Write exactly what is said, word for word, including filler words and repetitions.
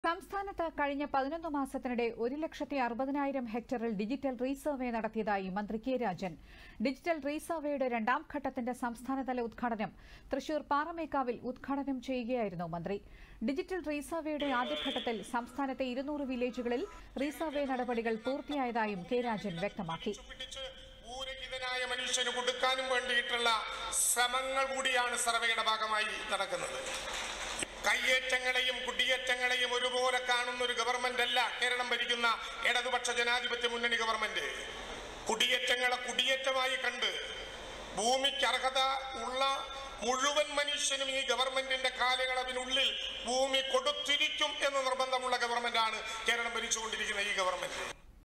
സംസ്ഥാനത്ത് കഴിഞ്ഞ പതിനൊന്ന് മാസത്തിനിടെ ഒരു ലക്ഷത്തി അറുപതിനായിരം ഹെക്ടറിൽ ഡിജിറ്റൽ റീസർവേ നടത്തിയതായി മന്ത്രി കെ രാജൻ. ഡിജിറ്റൽ റീസർവേയുടെ രണ്ടാം ഘട്ടത്തിന്റെ സംസ്ഥാനതല ഉദ്ഘാടനം തൃശൂർ പാറമേക്കാവിൽ ഉദ്ഘാടനം ചെയ്യുകയായിരുന്നു മന്ത്രി. ഡിജിറ്റൽ റീസർവേയുടെ ആദ്യഘട്ടത്തിൽ സംസ്ഥാനത്തെ ഇരുന്നൂറ് വില്ലേജുകളിൽ റീസർവേ നടപടികൾ പൂർത്തിയായതായും കെ രാജൻ വ്യക്തമാക്കി. ൂരഹിതനായ മനുഷ്യന് കൊടുക്കാനും വേണ്ടിയിട്ടുള്ള ശ്രമങ്ങൾ കൂടിയാണ് സർവേയുടെ ഭാഗമായി നടക്കുന്നത്. കയ്യേറ്റങ്ങളെയും കുടിയേറ്റങ്ങളെയും ഒരുപോലെ കാണുന്ന ഒരു ഗവൺമെന്റ് അല്ല കേരളം ഭരിക്കുന്ന ഇടതുപക്ഷ ജനാധിപത്യ മുന്നണി ഗവൺമെന്റ്. കുടിയേറ്റങ്ങളെ കുടിയേറ്റമായി കണ്ട് ഭൂമിക്ക് അർഹത ഉള്ള മുഴുവൻ മനുഷ്യനും ഈ ഗവൺമെന്റിന്റെ കാലയളവിനുള്ളിൽ ഭൂമി കൊടുത്തിരിക്കും എന്ന നിർബന്ധമുള്ള ഗവൺമെന്റാണ് കേരളം ഭരിച്ചുകൊണ്ടിരിക്കുന്ന ഈ ഗവൺമെന്റ്.